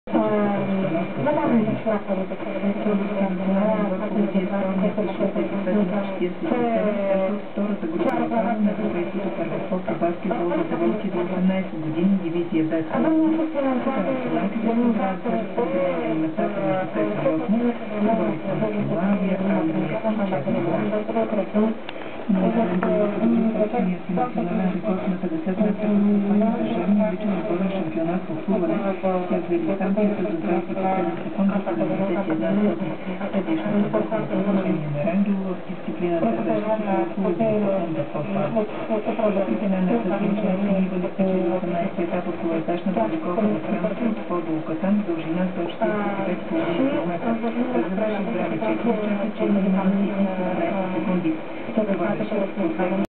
Втората група направена за происхода първенство по баскетбол за девойки до 18 години дивизия Б. Националните федерации разпределени местата между 5 и 8, фаворитите на Финландия, Англия и Черногория. Собствения си национален рекорд на 50 метра с държавния личен отборен шампионат по плуване след дистанцията за 27 секунди 71 предишното продължение на Рангело в дисциплината защита около 1 секунда по-слабо. Притененията с участие Нивали спечели 18 етап от колоездачната обиколка на Франция от По до Катан с дължина 145,5 км. Той завърши с време 4 часа 4 минути и 17 секунди. Това беше последно